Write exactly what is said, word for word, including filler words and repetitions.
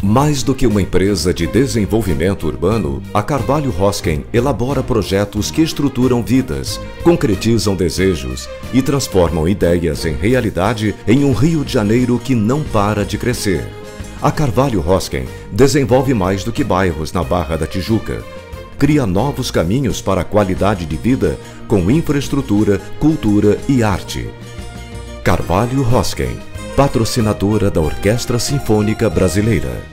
Mais do que uma empresa de desenvolvimento urbano, a Carvalho Hosken elabora projetos que estruturam vidas, concretizam desejos e transformam ideias em realidade em um Rio de Janeiro que não para de crescer. A Carvalho Hosken desenvolve mais do que bairros na Barra da Tijuca. Cria novos caminhos para a qualidade de vida com infraestrutura, cultura e arte. Carvalho Hosken, patrocinadora da Orquestra Sinfônica Brasileira.